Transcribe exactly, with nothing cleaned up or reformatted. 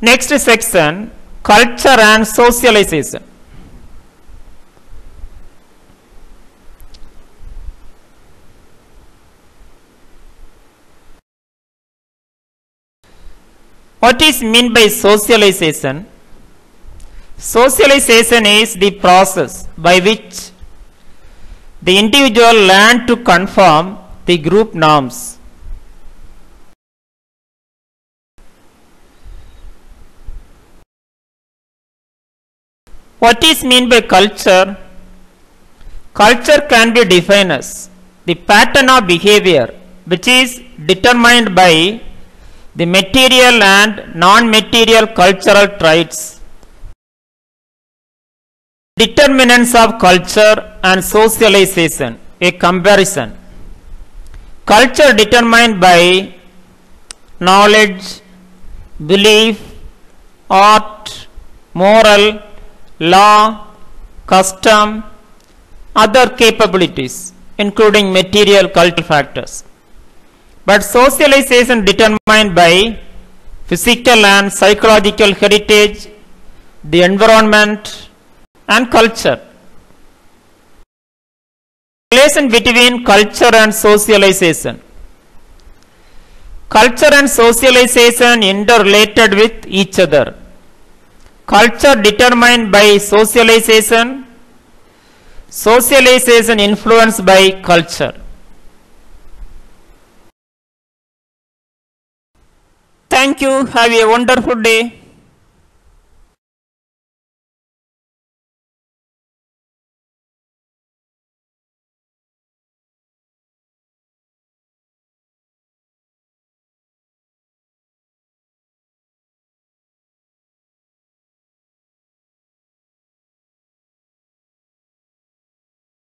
Next section, culture and socialization. What is meant by socialization? Socialization is the process by which the individual learns to conform the group norms. What is meant by culture? Culture can be defined as the pattern of behavior which is determined by the material and non-material cultural traits. Determinants of culture and socialization, a comparison. Culture determined by knowledge, belief, art, moral, law, custom, other capabilities, including material cultural factors. But socialization determined by physical and psychological heritage, the environment, and culture. Relation between culture and socialization. Culture and socialization interrelated with each other. Culture determined by socialization, socialization influenced by culture. Thank you. Have a wonderful day.